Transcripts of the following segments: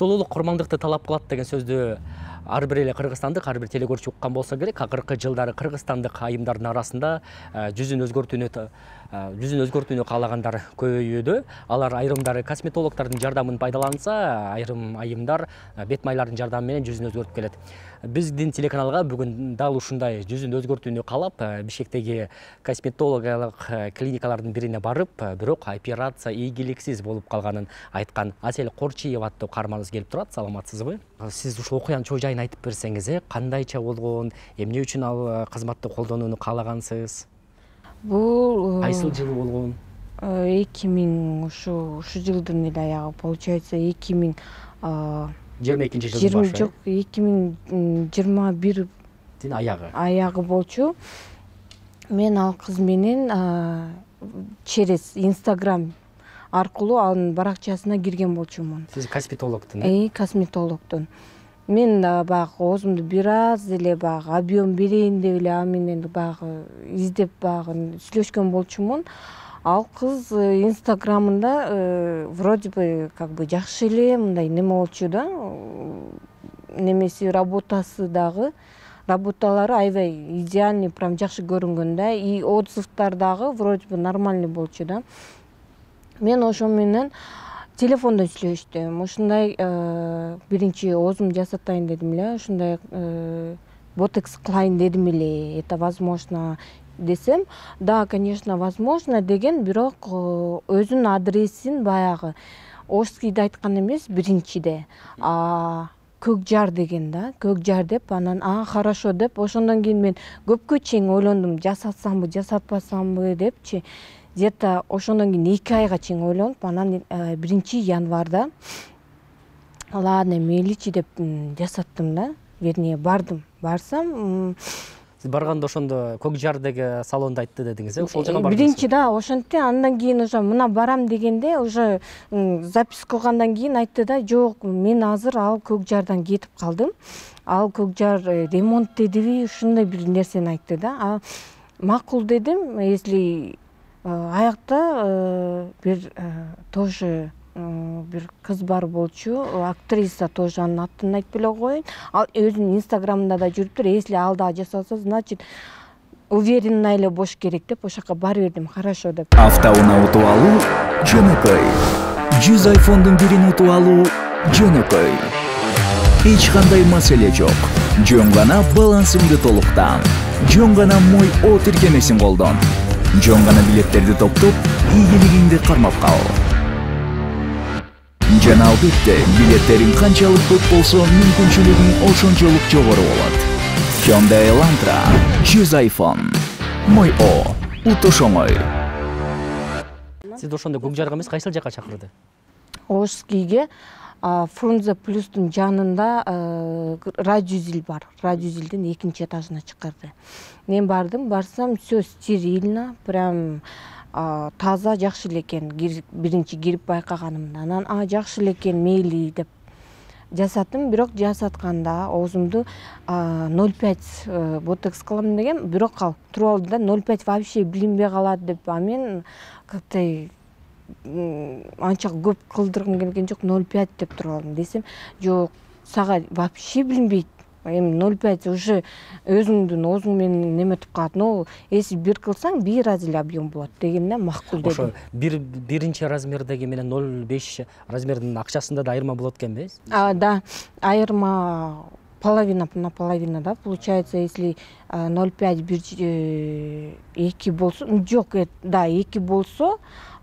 Сулуулук курмандыкты талап кылат деген сөздү ар бир эле кыргызстандык, ар бир телекөрүүчү уккан болсо керек. Акыркы жылдары кыргызстандык айымдардын арасында жүзүн өзгөртүүнү каалагандар көбөйүүдө. Алар айрымдары косметологдордун жардамын пайдаланса, айрым айымдар бет майлардын жардамы менен жүзүн өзгөртүп келет. Биздин телеканалга бүгүн дал ушундай жүзүн өзгөртүүнү каалап, Бишкектеги косметологиялык клиникалардын бирине барып, бирок операция ийгиликсиз болуп калганын айткан Асель Корчиева аттуу каарманыбыз келип турат. Саламатсызбы? Сиз ушул окуянын чоо жайын айтып берсеңиз, кандайча болгон, эмне үчүн ал кызматты колдонууну каалагансыз? Бул Кайсыл жылы болгон? 2000 ушу жылдын эле аягы, получается 2022 жылы башы. Жок, 2021 аягы болчу. Мен ал кыз менен через Instagram аркылуу анын баракчасына кирген болчумун. Сиз косметологдун? Косметологдун. Мен баягы өзүмдү бир аз эле баягы объем берейин деп эле ал менен баягы издеп баягы сүйлөшкөн болчумун. Ал кыз инстаграмында вроде бы как бы жакшы эле мындай неме болчу да. Немеси работасы дагы, работалары аябай идеальный, прям жакшы көрүнгөн да. И отзывдар дагы вроде бы нормальный болчу да. Мен ошо менен телефондон сүйлөштүм. Ушундай биринчи оозумду жасатайын дедим эле, ушундай ботекс кылайын дедим эле. Это возможно десем, да, конечно, возможно деген, бирок өзүнүн адресин баягы Ошскийде айткан эмес, биринчиде. Көк жар деген да, көк жар деп, анан хорошо деп, ошондон кийин мен көпкө чейин ойлондум, жасатсамбы, жасатпасамбы депчи. Где-то ошондон кийин 2 айга чейин ойлонуп, анан 1 январда ладно, мейличи деп жасаттым да. Вернее, барсам, Сиз барганда ошондо көк жардагы салонду айтты дедиңиз, ошол жака бардыңызбы? Биринчи да, ошентти. Андан кийин уже мына барам дегенде, уже запись кылгандан кийин айтты да, жок, мен азыр ал көк жардан кетип калдым. Ал көк жар ремонт дедиби, ушундай бир нерсени айтты да. Макул дедим, если аякта бир тоже бир кыз бар болчу, актриса, тоже анын атын айтып эле коеюн. Ал өзүнүн инстаграмында да жүрүптүр. Если ал да жасалса, значит уверенно эле бош керек деп ошол жака барып бердим. Хорошо деп. Автоунаа утуп алуу жөнөкөй. 100 iPhone'дун бирин утуп алуу жөнөкөй. Эч кандай маселе жок. Жөн гана балансыңды толуктан. Жөн гана Мой О тиркемесин колдон. Жөн гана билеттерди топтоп, ийгилигиңди кармап кал. Жана албетте, билеттерин канчалык көп болсо, мүмкүнчүлүгүң ошончолук жогору болот. Hyundai Elantra, 100 iPhone. Мой О, утуш оңой. Сизди ошондо көк жарга эмес, кайсыл жака чакырды? Ошскийге Фрунзе плюстун жанында радиозил бар. Радиозилдин 2-чи этажына чакырды. Мен барсам, всё стерильно, прям таза, жакшы эле экен. Биринчи кирип байкаганымда, анан жакшы эле экен, мейли деп жасаттым. Бирок жасатканда оозумду 0,5 ботекс кылам деген, бирок ал туруп алды да, 0,5 вообще билинбей калат деп. Мен как-то анча көп кылдыргым келген жок, 0,5 деп туруп алдым. Десем, жок, сага вообще билинбейт. Эми 0,5 уже өзүңдүн оозуң менен неметип калат. Но если бир кылсаң, бир аз эле объем болот дегенде макул дедим. Ошо биринчи размердеги менен 0,5 размердин акчасында да айырма болот экенби? Да, айырма половина на половина, да, получается, если 0,5 2 болсо, жок, да, 2 болсо,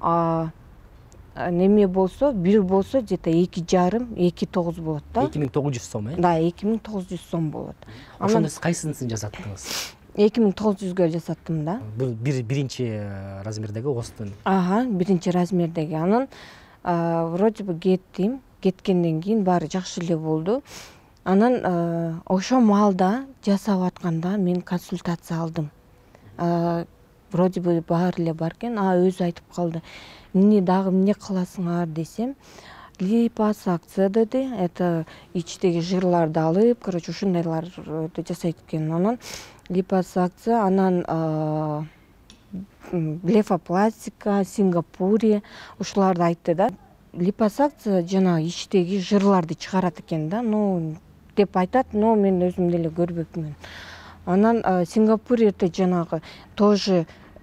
неме болсо, бир болсо, где-то 2,5, 2,9 болот да. 2900 сом, Да, 2900 сом болот. Ошондо сиз кайсысын жасаттыңыз? 2900га жасаттым да. Бул биринчи размердеги оостун. Биринчи размердеги. Анан вроде бы кеттим. Кеткенден кийин баары жакшы эле болду. Анан ошо маалда жасап атканда мен консультация алдым. Вроде бы баары эле бар экен. Өзү айтып калды. Эмне дагы эмне кыласыңар десем, липосакция деди. Это ичтеги жырларды алып, короче, ушундайларды жасайт экен. Анан липосакция, анан блефопластика, Сингапуре ушуларды айтты да. липосакция жанагы ичтеги жырларды чыгарат экен да, ну деп айтат, но мен өзүм деле көрбөпмүн. Анан Сингапурде жанагы тоже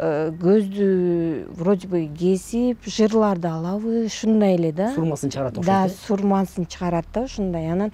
көздү вроде бы кесип, жырларды алабы, ушундай эле да. Сурмасын чыгарат окшойт. Да, сурмасын чыгарат да, ушундай. Анан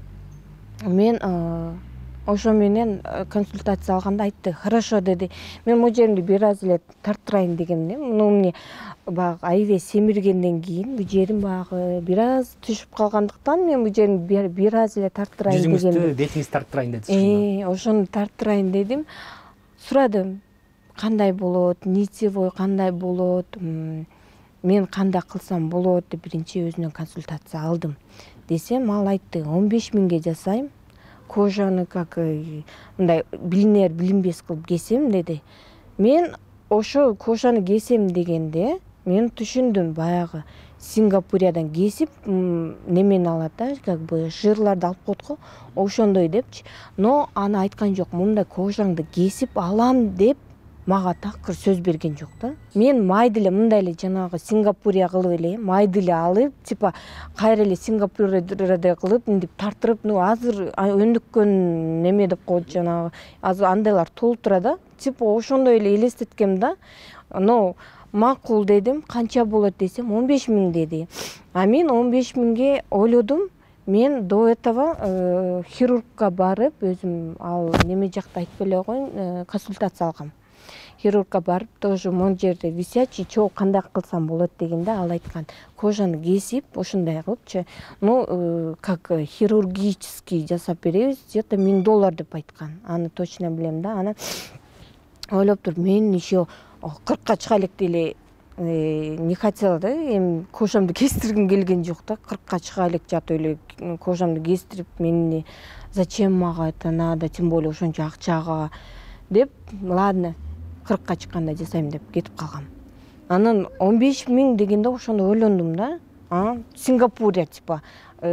мен ошо менен консультация алганда айтты. Хорошо деди. Мен могу жеримди бир аз эле тарттырайын дегенде, ну мне баягы аябай семиргенден кийин бу жерим баягы бир аз түшүп калгандыктан мен бу жеримди бир аз эле тарттырайын дегенде. Жүзүңүздү, бетиңизди тарттырайын дедиз. Ошону тарттырайын дедим. Сурадым. Кандай болот, лицевой кандай болот, мен кандай кылсам болот деп биринчи өзүнөн консультация алдым. Десем, ал айтты, 15 миңге жасайм. Кожаны как мындай билинер, билинбес кылып кесем деди. Мен ошо кожаны кесем дегенде, мен түшүндүм баягы Сингапуриядан кесип, немени алат да, как бы жырларды алып коет го, ошондой депчи. Но аны айткан жок, мындай кожаңды кесип алам деп мага такыр сөз берген жок да. Мен майды эле мындай эле жанагы Сингапурия кылып эле, майды эле алып, типа кайра эле Сингапурияда кылып, мынтип тартырып, ну азыр өндүккөн неме деп коет жанагы, азыр андайлар толуп турат да. Типа ошондой эле элестеткем да. Но макул дедим, канча болот десем, 15 миң деди. А мен 15 миңге ойлодум. Мен до этого хирургка барып, өзүм ал неме жакта айтып эле коеюн, консультация алгам. Хирургка барып, тоже могу жерде висячий чоу кандай кылсам болот дегенде ал айткан, кожаны кесип, ошондой кылыпчы, ну, как хирургический жасап беребиз, где-то $1000 деп айткан. Аны точно билем да. Аны ойлоп туруп, мен еще 40-ка чыга элек деле не хотела да, эми кожамды кестиргим келген жок да, 40-ка чыга элек жатып эле кожамды кестирип, мени зачем мага это надо, тем более ошончо акчага деп, ладно, 40-ка чыкканда жасайм деп кетип калгам. Анан 15 миң дегенде ошондо ойлондум да. Сингапурия типа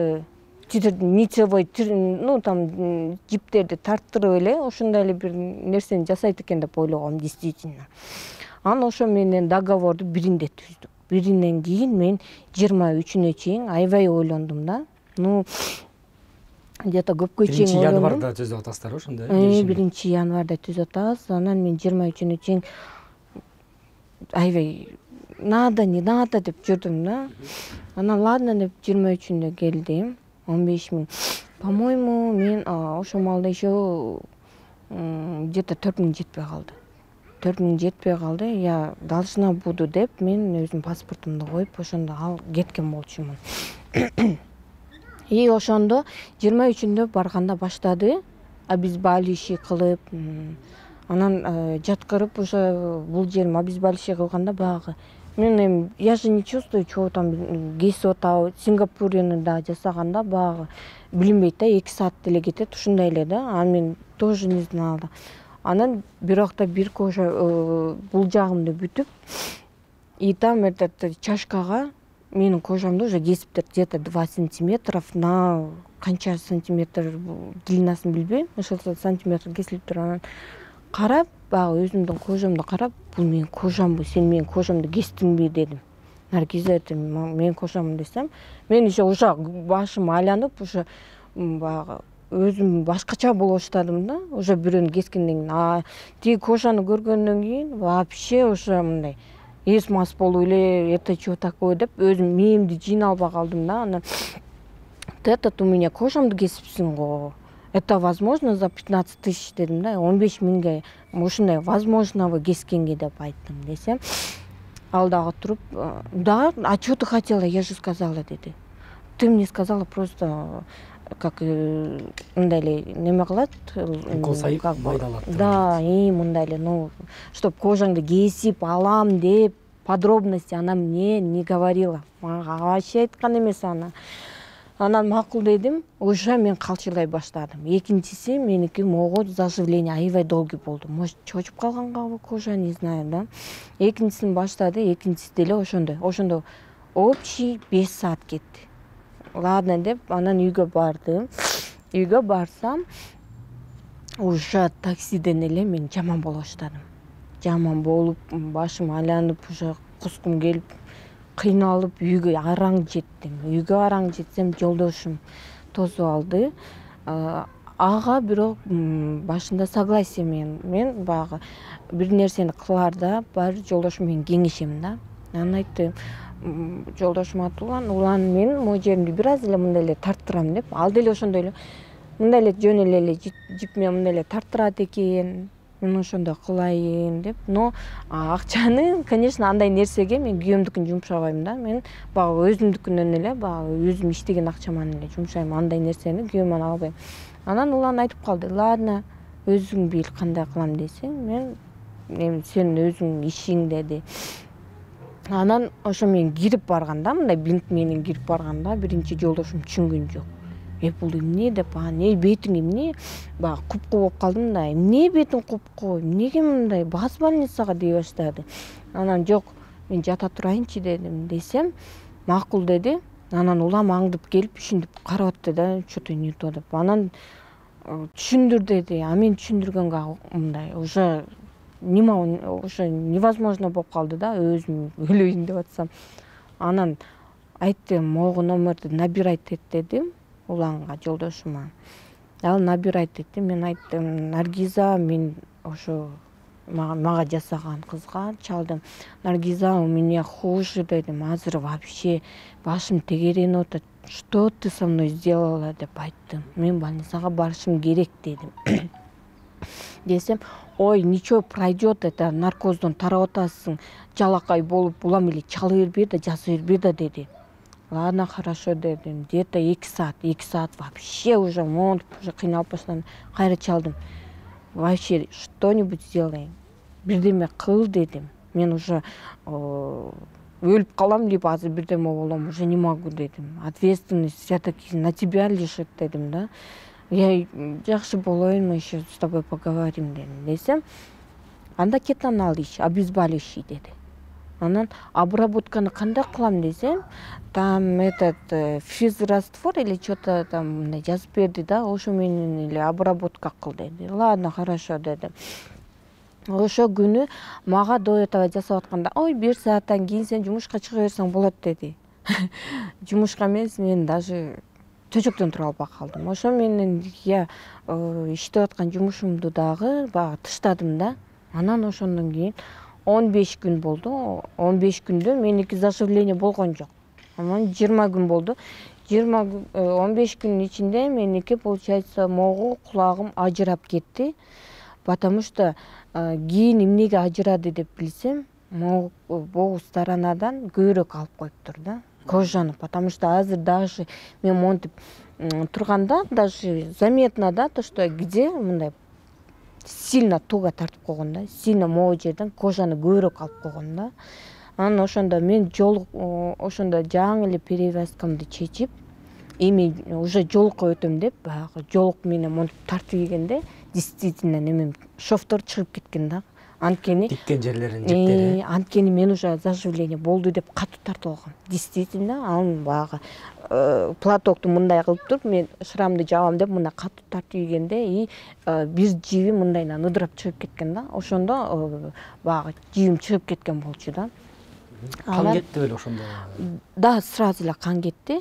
нитевой, ну там жиптерди тарттырып эле ошондой эле бир нерсени жасайт экен деп ойлогом действительно. Анан ошо менен договорду биринде түздүк. Биринен кийин мен 23-үнө чейин аябай ойлондум да. Ну где-то көпкө чейин ойлондум. 1-январда түзүп атасыздар ошондой. 1-январда түзүп атабыз. Анан мен 23-үнө чейин аябай надо, не надо деп жүрдүм да. Анан ладно деп 23-үндө келдим. 15 миң. По-моему, мен ошо маалда еще где-то 4 миң жетпей калды. 4 миң жетпей калды. Я должна буду деп мен өзүм паспортумду коюп ошондо ал кеткен болчумун. И ошондо 23-үндө барганда баштады, обезболивающий кылып, анан жаткырып ошо бул жерим обезболивающий кылганда багы мен я же не чувствую, чего там кесип атабы, Сингапурияны да жасаганда багы билинбейт да, 2 саат деле кетет, ушундай эле да. А мен тоже не знала. Анан бирокта бир кожа бул жагымды бүтүп, и там этот чашкага менин кожамды уже кесиптир, где-то 2 сантиметров на канча сантиметр длинасын билбейм, ошол сантиметр кесилиптир. Анан карап, багы өзүмдүн кожамды карап, бул менин кожамбы, сен менин кожамды кестиңби дедим. Наргиза, это менин кожам десем, мен еще уже башым айланып, уже багы өзүм башкача болуп баштадым да, уже бирөөнү кескенден кийин. Тиги кожаны көргөндөн кийин вообще уже мындай эс мас болуп эле, это что такое деп өзүм мээримди жыйна албай калдым да. Анан этот у меня кожамды кесипсиң го. Это возможно за 15 тысяч дедим да, 15 миңге ушундай возможного кескенге деп айттым десем, ал дагы туруп, да, а что ты хотела, я же сказала деди. Ты мне сказала просто как мындай эле неме кылат, укол сайып байдалат. Да, и мындай эле, ну, чтоб кожаңды кесип алам деп подробности она мне не говорила. Мага вообще айткан эмес аны. Анан макул дедим, уже мен калчылай баштадым. Экинчиси меники могу заживление аябай долгий болду. Может, чочуп калгангабы кожа, не знаю, да. Экинчисин баштады, экинчиси деле ошондо общий 5 саат кетти. Ладно деп, анан үйгө бардым. Үйгө барсам, уже таксиден эле мен жаман болуп баштадым. Жаман болуп, башым айланып, уже кускум келип, кыйналып үйгө араң жеттим. Үйгө араң жетсем жолдошум тосуп алды. Ага бирок башында согласие мен баягы бир нерсени кылаарда бар жолдошум менен кеңешем да. Анан айттым жолдошума улан мен могу жеримди бир аз эле мындай эле тарттырам деп. Ал деле ошондой эле мындай эле жөн эле жип менен мындай эле тарттырат экен. Мен ошондой кылайын деп. Но акчаны, конечно, андай нерсеге мен күйөөмдүкүн жумшабайм да. Мен баягы өзүмдүкүнөн эле, баягы өзүм иштеген акчаман эле жумшайм. Андай нерсени күйөөмөн албайм. Анан улан айтып калды, ладно, өзүң бил кандай кылам десең, мен сен өзүң ишиң деди. Анан ошо мен кирип барганда, мындай бинт менен кирип барганда, биринчи жолдошум түшүнгөн жок. Бул эмне деп, бетиң эмне? Баягы купку болуп калдым да, эмне бетиң купку? Эмнеге мындай? Бас больницага дей баштады. Анан жок, мен жата турайынчы десем, макул деди. Анан улам аңдып келип, ушинтип карап атты да, что-то не-то деп. Анан түшүндүр деди. Мен түшүндүргөнгө мындай уже невозможно болуп калды да, өзүм өлөйүн деп атсам. Анан айттым, могу номерди набирать эт дедим уланга, жолдошума. Ал набирать этти. Мен айттым, Наргиза, мен ошо мага жасаган кызга чалдым. Наргиза, у меня хуже дедим. Азыр вообще башым тегеренип атат. Что ты со мной сделала деп айттым. Мен больницага барышым керек дедим. Десем, ой, ничего, пройдет, это наркоздон тарап атасың, жалакай болуп, улам эле чалы бербей да, жазы бербей да деди. Ладно, хорошо дедим. Где-то 2 саат вообще уже кыйналып баштадым. Кайра чалдым. Вообще что-нибудь сделай. Бирдеме кыл дедим. Мен уже өлүп калам деп азыр бирдеме болом, уже не могу дедим. Ответственность все-таки на тебя лежит дедим да. Я жакшы болоюн, мы еще с тобой поговорим десем, анда кет ал ич, обезболивающий деди. Анан обработканы кандай кылам десем, там этот физраствор или что-то там жазып берди да, ошо менен эле обработка кыл деди. Ладно, хорошо дедим. Ошо күнү мага до этого жасап атканда, ой, 1 сааттан кийин сен жумушка чыга берсең болот деди. Жумушка эмес, мен даже төшөктөн тура албай калдым. Ошо менен я иштеп аткан жумушумду дагы баягы тыштадым да. Анан ошондон кийин 15 күн болду. 15 күндө меники заживление болгон жок. Анан 20 күн болду. 15 күнүн ичинде меники, получается, могу кулагым ажырап кетти. Потому что кийин эмнеге ажырады деп билсем, могу сторонадан көбүрөөк алып коюптур да. Кожаны, потому что азыр даже мен монтип турганда даже заметно да, то что где мындай сильно туго тартып койгон да, сильно могу жерден кожаны көбүрөөк алып койгон да. Анан ошондо мен ошондо жаңы эле перевязкамды чечип, эми уже жолукка өтөм деп, баягы жолук менен монтип тартып ийгенде действительно немем шовтор чыгып кеткен да. Анткени тиккен жерлерин жиптери. Анткени мен уже заживление болду деп катуу тартып алгам. Действительно, анын баягы платокту мындай кылып туруп, мен шрамды жабам деп мындай катуу тартып ийгенде и бир жиби мындайынан ыдырап чыгып кеткен да. Ошондо баягы жибим чыгып кеткен болчу да. Кан кетти беле ошондо? Да, сразу эле кан кетти.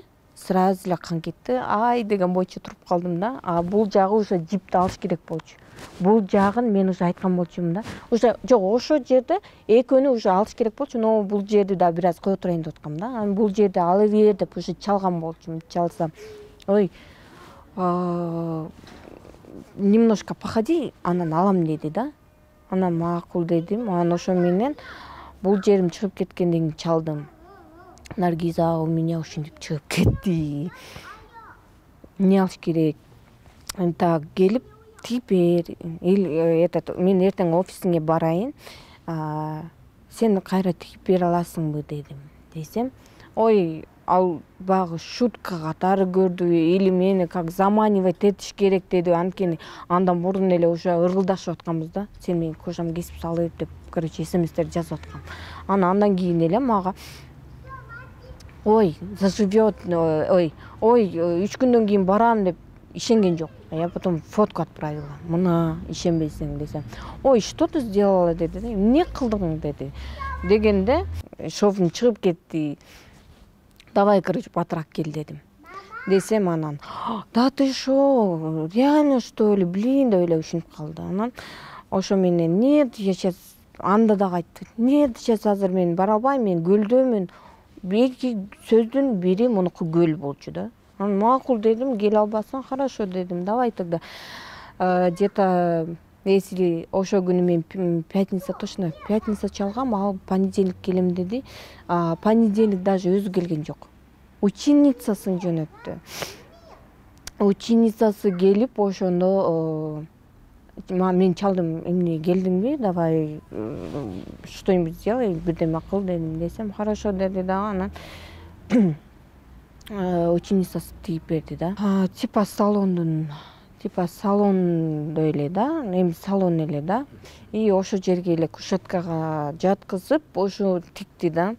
Ай деген бойча туруп калдым да. Бул жагы уже жипти алыш керек болчу. Бул жагын мен уже айткан болчумун да. Уже жок, ошо жерде экөөнү уже алыш керек болчу, но бул жерди да бир аз кое турайын деп аткам да. Анан бул жерди алып бер деп уже чалган болчумун. Чалсам, ой, немножко походи, анан алам деди да. Анан макул дедим. Анан ошо менен бул жерим чыгып кеткенден кийин чалдым. Наргиза, у меня ушинтип чыгып кетти. Эмне алыш керек? Так келип типер, мен эртең офисиңе барайын, сен кайра тигип бере аласыңбы дедим. Десем, ой, ал багы шутка катары көрдү, или мени как заманивать этиш керек деди. Анткени андан мурун эле уже ыргылдашып атканбыз да. Сен менин кожам кесип салып деп, короче, смстер жазып аткам. Андан кийин эле мага ой, заживет, ой, 3 күндөн кийин барам деп ишенген жок. Я потом фотку отправила. Мына ишенбейсиң десем. Ой, что ты сделала деди. Эмне кылдың деди. Дегенде шовун чыгып кетти. Давай, короче, батыраак кел дедим. Десем анан, да ты шо, реально что ли, блин, деп эле ушинтип калды. Анан ошо менен нет, я сейчас анда дагы айтты. Нет, сейчас азыр мен бара албайм, мен көлдөмүн. Эки сөздүн бири мунуку көл болчу да. Анан макул дедим, келе албасаң хорошо дедим. Давай тогда. Где-то если ошо күнү мен пятница, точно пятница чалгам, ал понедельник келем деди. Понедельник даже өзү келген жок. Ученицасын жөнөттү. Ученицасы келип ошондо мен чалдым, эмне келдиңби, давай что-нибудь сделай, бирдеме кыл дедим. Десем хорошо деди дагы, анан ученицасы тигип берди да. Типа салондо эле да, эми салон эле да. И ошо жерге эле кушеткага жаткызып, ошо тикти да.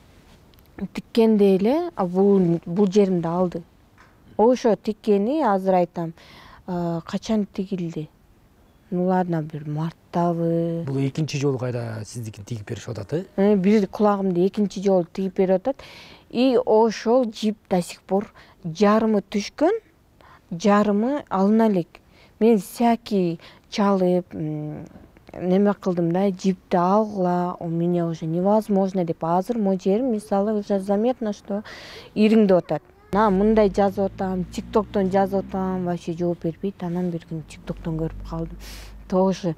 Тиккенде эле бул жеримди алды. Ошо тиккени азыр айтам, качан тигилди? Ну ладно, бир марттабы. Бул экинчи жолу кайда сиздикин тигип беришип атат, Бир кулагымды экинчи жолу тигип берип атат. И ошол жип до сих пор жарымы түшкөн, жарымы алына элек. Мен всякий чалып, неме кылдым да, жипти алгыла, у меня уже невозможно деп. Азыр мой жерим мисалы уже заметно, что ириңдеп атат. Мындай жазып атам, ТикТоктон жазып атам, вообще жооп бербейт. Анан бир күн ТикТоктон көрүп калдым. Тоже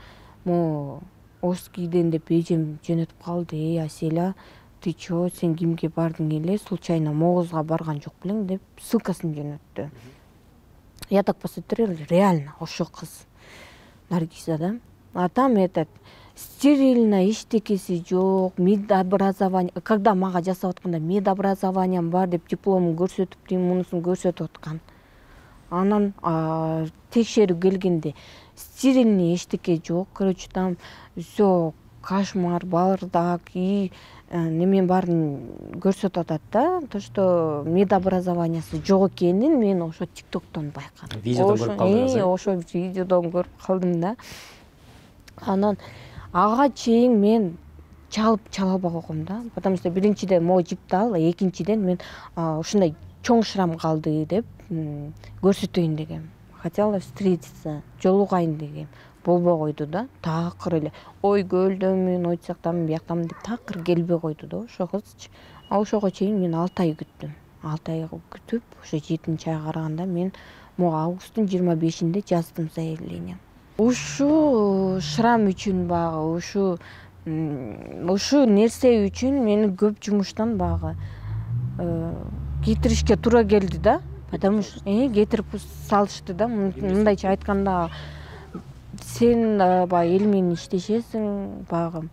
Оскийден деп эжем жөнөтүп калды. Аселя, ты чё, сен кимге бардың эле? Случайно Могузга барган жок белең деп ссылкасын жөнөттү. Я так посмотрела, реально ошо кыз Наргиза да. А там этот стерильно, эчтекеси жок, медобразование. Когда мага жасап атканда медобразованием бар деп дипломун көрсөтүп, мунусун көрсөтүп аткан. Анан текшерүү келгенде стерильный эчтеке жок. Короче, там всё кошмар, бардак и немен барын көрсөтүп атат да. То, что медобразованиясы жок экенин мен ошо ТикТоктон байкадым. Видеодон көрүп калдыңыз. Ошо видеодон көрүп калдым да. Анан ага чейин мен чала албай койгом да. Потому что биринчиден могу жипти ал, экинчиден мен ушундай чоң шрам калды деп көрсөтөйүн дегем. Хотела встретиться, жолугайын дегем. Болбой койду да. Такыр эле ой көлдөмүн, ой тияктамын, бияктамын деп такыр келбей койду да ошо кызчы. Ошого чейин мен 6 ай күттүм. 6 ай күтүп, ошо 7-чи айга караганда мен могу августтун 25-inde жаздым заявление. Ушу шрам үчүн багы, ушу нерсе үчүн мени көп жумуштан багы кетиришке туура келди да. Потому что кетирип салышты да. Мындайча айтканда, сен баягы эл менен иштешесиң,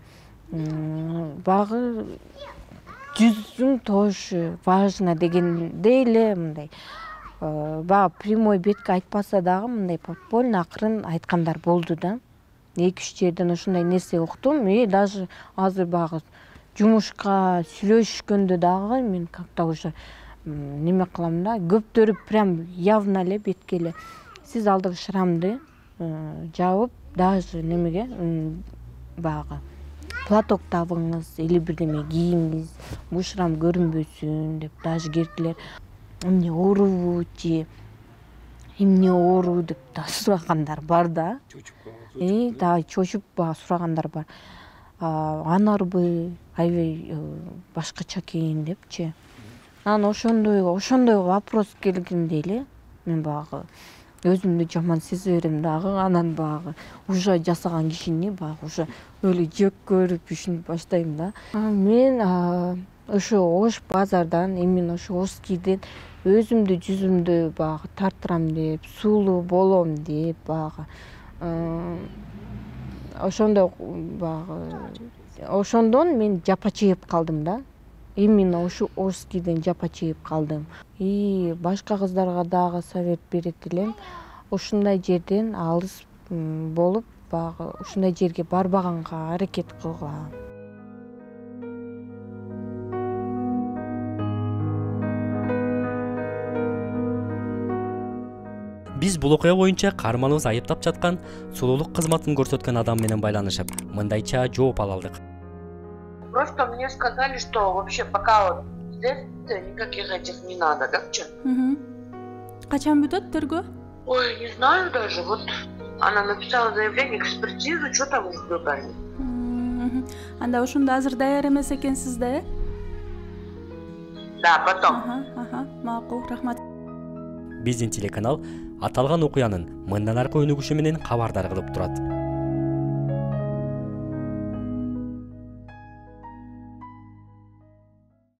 багы жүзүң тоже важно дегенде эле мындай баягы прямой бетке айтпаса дагы мындай подпольно акырын айткандар болду да. 2-3 жерден ушундай нерсе уктум. Даже азыр багы жумушка сүйлөшкөндө дагы мен как-то уже неме кылам да. Көптөрү прям явно эле бетке эле сиз алдыгы шрамды жабып, даже немеге багы платок табыңыз или бирдеме кийиңиз, бул шрам көрүнбөсүн деп даже керкилер эмне оорубу же эмне оору деп да сурагандар бар да. Да чочуп сурагандар бар. Анарбы, аябай башкача экен депчи. Анан ошондой вопрос келгенде эле мен багы өзүмдү жаман сезе берем дагы. Анан багы уже жасаган кишини багы уже өлө жек көрүп ушинтип баштайм да. Мен ошо Ош базардан, именно ошо Оскийден өзүмдү жүзүмдү багы тартырам деп, сулуу болом деп багы ошондон мен жапа чегип калдым да. Именно ошо Оскийден жапа чегип калдым. И башка кыздарга дагы совет берет элем. Ушундай жерден алыс болуп, багы ушундай жерге барбаганга аракет кылгыла. Биз бул окуя боюнча каарманыбыз айыптап жаткан сулуулук кызматын көрсөткөн адам менен байланышып, мындайча жооп ала алдык. Просто мне сказали, что вообще пока вот следствие, никаких этих не надо, да? Качан бүтөт тергөө? Ой, не знаю даже. Вот она написала заявление, экспертизу, что там ждут они. Анда ушунда азыр даяр эмес экенсиз да, э? Да, потом. Макул, рахмат. Биздин телеканал аталган окуянын мындан аркы өнүгүшү менен кабардар кылып турат.